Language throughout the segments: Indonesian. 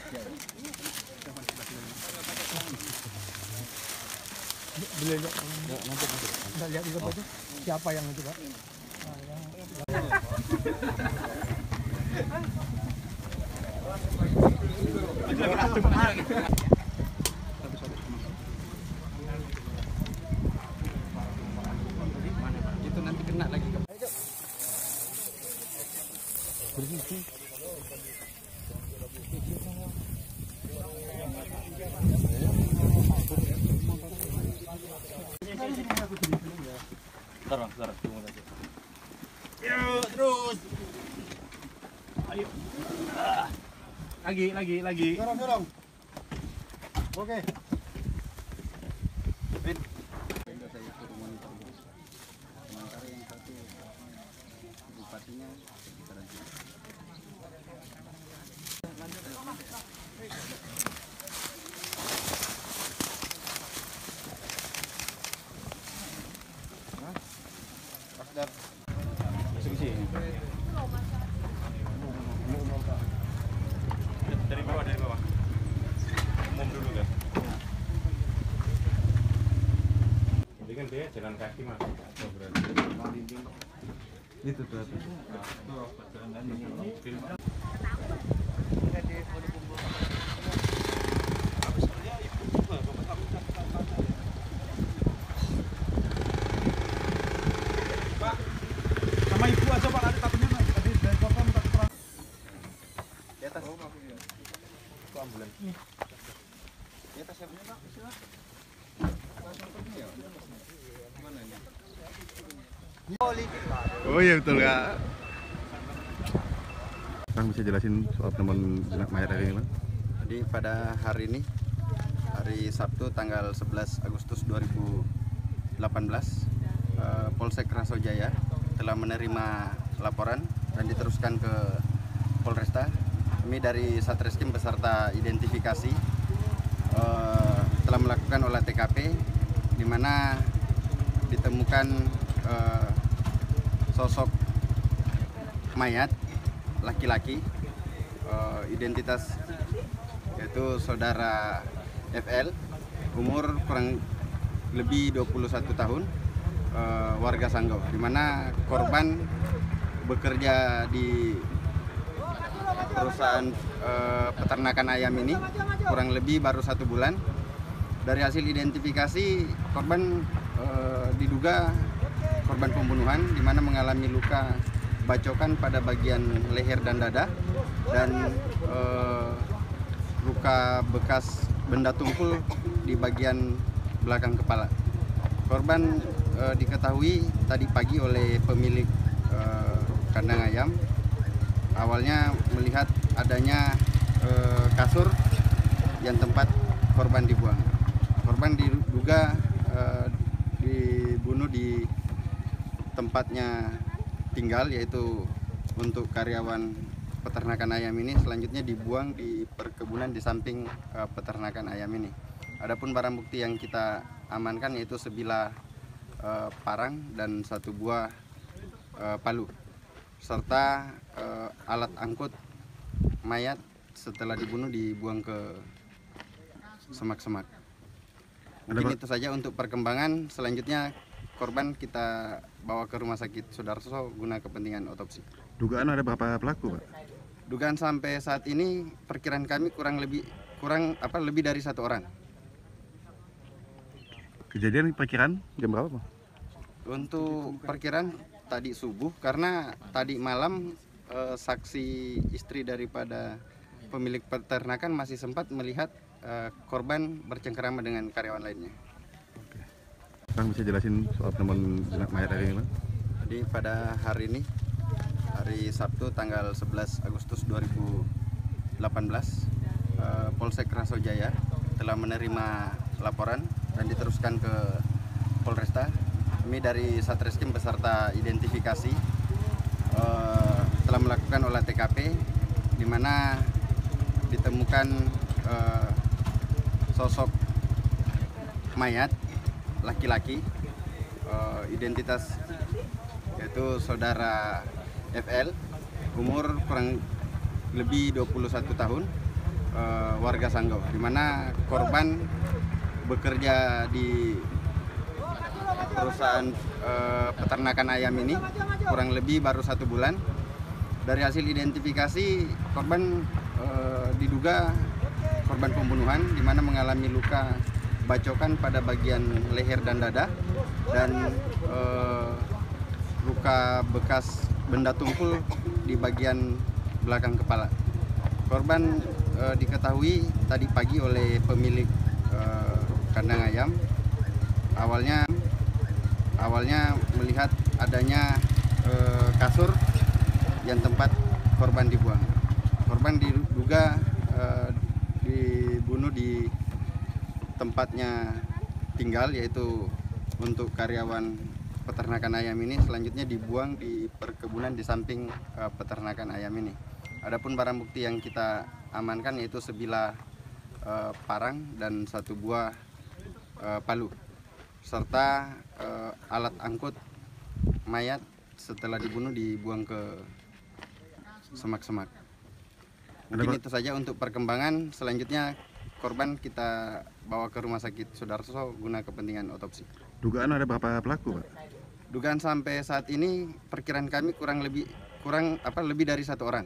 Boleh lihat nanti lihat juga Pak, siapa yang itu Pak? Itu nanti kena lagi. Sekarang tunggu aja. Yuk, terus. Ayo. Lagi. Dorong. Oke. Dari bawah. Umum dulu kan. Ini kan dia jalan kaki mas. Oh, berarti. Itu tuh. Sama ibu aja Pak, nanti takutnya tadi dari kota minta keterangan. Di atas. Itu ambulans. Di atas siapa Pak? Mana ini? Oh iya betul Kak. Kang bisa jelasin soal penemuan mayat hari ini Bang? Jadi pada hari ini, hari Sabtu tanggal 11 Agustus 2018, Polsek Rasojaya telah menerima laporan dan diteruskan ke Polresta. Kami dari Satreskrim beserta identifikasi telah melakukan olah TKP, di mana ditemukan sosok mayat laki-laki, identitas yaitu saudara FL, umur kurang lebih 21 tahun, warga Sanggau, di mana korban bekerja di perusahaan peternakan ayam ini kurang lebih baru 1 bulan. Dari hasil identifikasi, korban diduga korban pembunuhan, di mana mengalami luka bacokan pada bagian leher dan dada, dan luka bekas benda tumpul di bagian belakang kepala. Korban diketahui tadi pagi oleh pemilik kandang ayam, awalnya melihat adanya kasur yang tempat korban dibuang. Korban diduga dibunuh di tempatnya tinggal, yaitu untuk karyawan peternakan ayam ini, selanjutnya dibuang di perkebunan di samping peternakan ayam ini. Adapun barang bukti yang kita amankan yaitu sebilah parang dan 1 buah palu, serta alat angkut mayat setelah dibunuh dibuang ke semak-semak. Mungkin itu saja untuk perkembangan. Selanjutnya korban kita bawa ke Rumah Sakit Sudarso guna kepentingan otopsi. Dugaan ada berapa pelaku Pak? Dugaan sampai saat ini perkiraan kami lebih dari 1 orang. Kejadian perkiraan jam berapa Pak? Untuk perkiraan tadi subuh, karena tadi malam saksi istri daripada pemilik peternakan masih sempat melihat korban bercengkerama dengan karyawan lainnya. Oke. Kang bisa jelasin soal penemuan mayat hari ini Bang? Jadi pada hari ini, hari Sabtu tanggal 11 Agustus 2018, Polsek Rasojaya telah menerima laporan dan diteruskan ke Polresta. Kami dari Satreskrim beserta identifikasi telah melakukan olah TKP, di mana ditemukan sosok mayat laki-laki, identitas yaitu saudara FL, umur kurang lebih 21 tahun, warga Sanggau, di mana korban bekerja di perusahaan peternakan ayam ini kurang lebih baru 1 bulan. Dari hasil identifikasi korban diduga korban pembunuhan, di mana mengalami luka bacokan pada bagian leher dan dada, dan luka bekas benda tumpul di bagian belakang kepala. Korban diketahui tadi pagi oleh pemilik kandang ayam. Awalnya melihat adanya kasur yang tempat korban dibuang. Korban diduga dibunuh di tempatnya tinggal, yaitu untuk karyawan peternakan ayam ini, selanjutnya dibuang di perkebunan di samping peternakan ayam ini. Adapun barang bukti yang kita amankan yaitu sebilah parang dan 1 buah palu, serta alat angkut mayat setelah dibunuh dibuang ke semak-semak. Mungkin itu saja untuk perkembangan. Selanjutnya korban kita bawa ke rumah sakit Sudarso guna kepentingan otopsi. Dugaan ada berapa pelaku, Pak? Dugaan sampai saat ini perkiraan kami lebih dari 1 orang.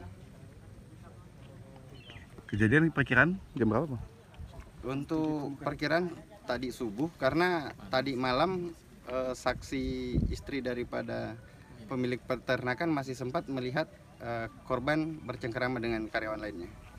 Kejadian perkiraan jam berapa, Pak? Untuk perkiraan tadi subuh, karena tadi malam saksi istri daripada pemilik peternakan masih sempat melihat korban bercengkerama dengan karyawan lainnya.